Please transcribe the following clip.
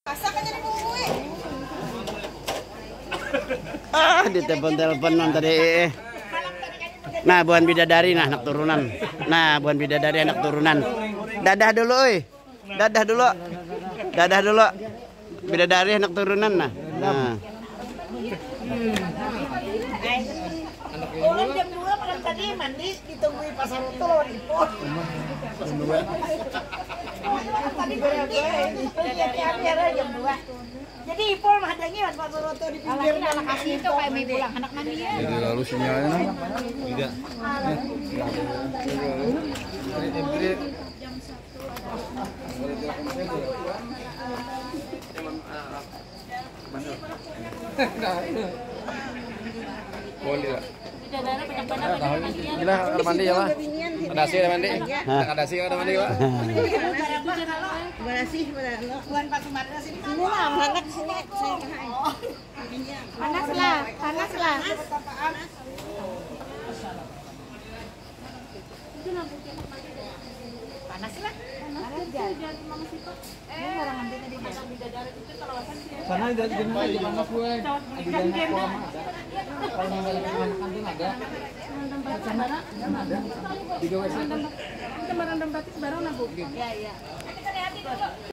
Ditelepon-teleponan tadi. Nah, buan bidadari nah anak turunan. Nah, buan bidadari anak turunan. Dadah dulu, oi. Dadah dulu. Dadah dulu. Bidadari anak turunan nah. Nah. Orang jam 2 malam tadi mandi ditungguin pasar itu lawan Ipon. Tadi jam 2. Jadi Ipon hadangnya pas Roto di pinggir anak kasih itu kayak mau pulang anak mandi ya. Jadi lalu sinyalnya tidak. Boleh lah. Gila ada mandi ya, Pak. Ada sih ada mandi. Ada sih ada mandi, Pak. Bersih benar. Buan Pak Sumarna sini. Sini lah, anak sini. Panas lah, panas lah. Panas lah. Sana ada di mana gue? Di dalam kalau makan kantin ada. Ada. Di WC. Barang batik barang nabuk. Ya, ya.